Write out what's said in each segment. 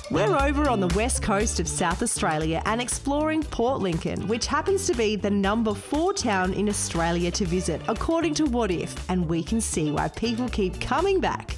We're over on the west coast of South Australia and exploring Port Lincoln, which happens to be the number 4 town in Australia to visit, according to What If, and we can see why people keep coming back.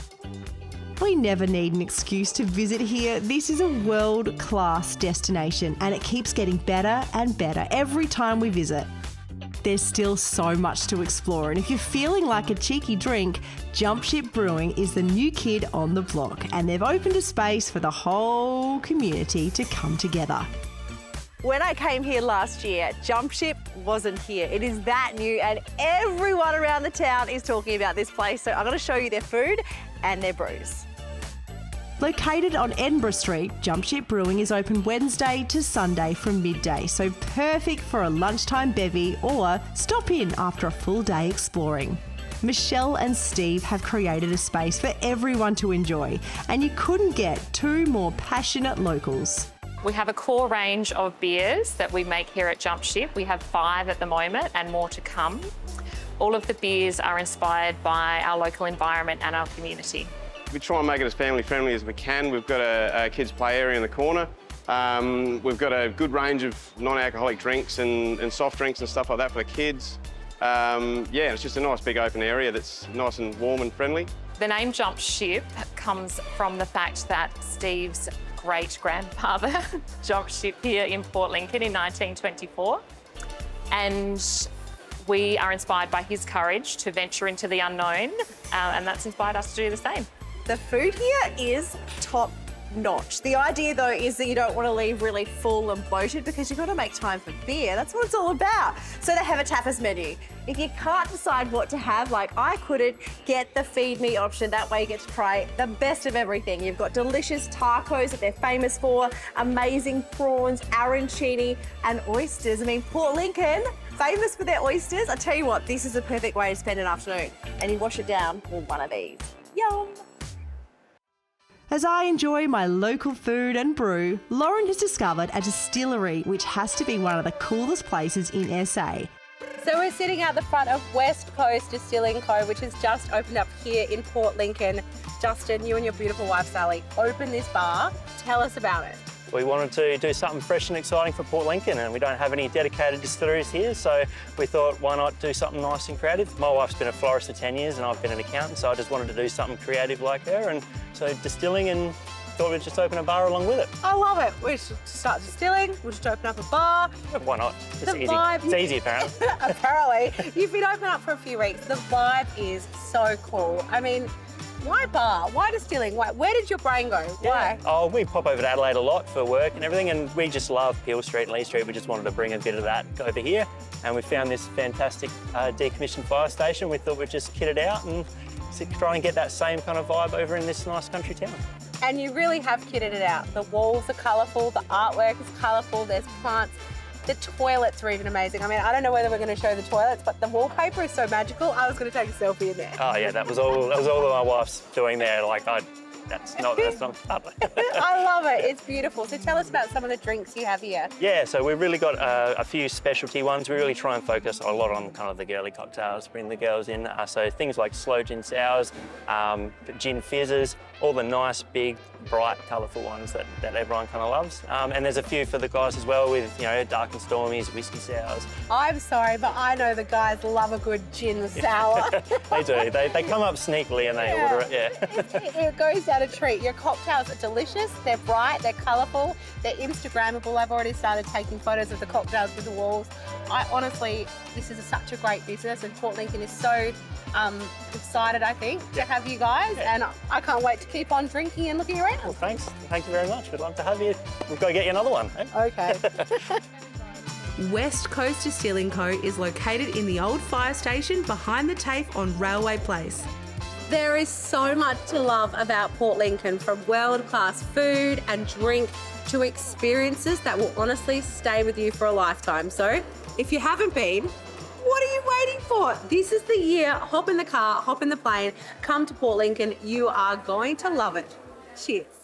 We never need an excuse to visit here. This is a world-class destination and it keeps getting better and better every time we visit. There's still so much to explore, and if you're feeling like a cheeky drink, Jump Ship Brewing is the new kid on the block, and they've opened a space for the whole community to come together. When I came here last year, Jump Ship wasn't here. It is that new, and everyone around the town is talking about this place, so I'm going to show you their food and their brews. Located on Edinburgh Street, Jump Ship Brewing is open Wednesday to Sunday from midday, so perfect for a lunchtime bevy or stop in after a full day exploring. Michelle and Steve have created a space for everyone to enjoy, and you couldn't get 2 more passionate locals. We have a core range of beers that we make here at Jump Ship. We have 5 at the moment and more to come. All of the beers are inspired by our local environment and our community. We try and make it as family friendly as we can. We've got a kids play area in the corner. We've got a good range of non-alcoholic drinks and soft drinks and stuff like that for the kids. Yeah, it's just a nice big open area that's nice and warm and friendly. The name Jump Ship comes from the fact that Steve's great-grandfather jumped ship here in Port Lincoln in 1924. And we are inspired by his courage to venture into the unknown, and that's inspired us to do the same. The food here is top notch. The idea though is that you don't want to leave really full and bloated because you've got to make time for beer. That's what it's all about. So they have a tapas menu. If you can't decide what to have, like I couldn't, get the feed me option. That way you get to try the best of everything. You've got delicious tacos that they're famous for, amazing prawns, arancini and oysters. I mean, Port Lincoln, famous for their oysters. I tell you what, this is a perfect way to spend an afternoon. And you wash it down with one of these. Yum! As I enjoy my local food and brew, Lauren has discovered a distillery which has to be one of the coolest places in SA. So we're sitting out the front of West Coast Distilling Co, which has just opened up here in Port Lincoln. Justin, you and your beautiful wife Sally opened this bar. Tell us about it. We wanted to do something fresh and exciting for Port Lincoln, and we don't have any dedicated distilleries here, so we thought, why not do something nice and creative? My wife's been a florist for 10 years and I've been an accountant, so I just wanted to do something creative like her, and so distilling, and thought we'd just open a bar along with it. I love it. We should start distilling, we'll just open up a bar. Why not? It's easy. It's easy, apparently. Apparently. You've been open up for a few weeks. The vibe is so cool. I mean, why bar? Why distilling? Where did your brain go? Why? Oh, we pop over to Adelaide a lot for work and everything, and we just love Peel Street and Lee Street. We just wanted to bring a bit of that over here, and we found this fantastic decommissioned fire station. We thought we'd just kit it out and try and get that same kind of vibe over in this nice country town. And you really have kitted it out. The walls are colourful, the artwork is colourful, there's plants. The toilets are even amazing. I mean, I don't know whether we're going to show the toilets, but the wallpaper is so magical. I was going to take a selfie in there. Oh yeah, that was all that my wife's doing there. Like, that's not I love it. It's beautiful. So tell us about some of the drinks you have here. Yeah, so we've really got a few specialty ones. We really try and focus a lot on kind of the girly cocktails, bring the girls in. So things like slow gin sours, gin fizzes, all the nice, big, bright, colourful ones that everyone kind of loves. And there's a few for the guys as well with, you know, dark and stormies, whiskey sours. I'm sorry, but I know the guys love a good gin sour. They do. They come up sneakily and they order it, yeah. It goes down a treat. Your cocktails are delicious, they're bright, they're colourful, they're Instagrammable. I've already started taking photos of the cocktails with the walls. Honestly, this is such a great business, and Port Lincoln is so excited, I think, to have you guys, and I can't wait to keep on drinking and looking around. Well, thanks. Thank you very much. We'd love to have you. We've got to get you another one. Eh? Okay. West Coast Distilling Co is located in the old fire station behind the TAFE on Railway Place. There is so much to love about Port Lincoln, from world-class food and drink to experiences that will honestly stay with you for a lifetime. So if you haven't been, what are you waiting for? This is the year. Hop in the car, hop in the plane, come to Port Lincoln. You are going to love it. Cheers.